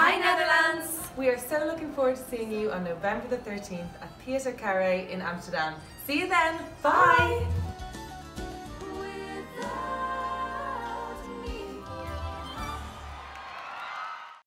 Hi Netherlands! We are so looking forward to seeing you on November the 13th at Theatre Carré in Amsterdam. See you then! Bye!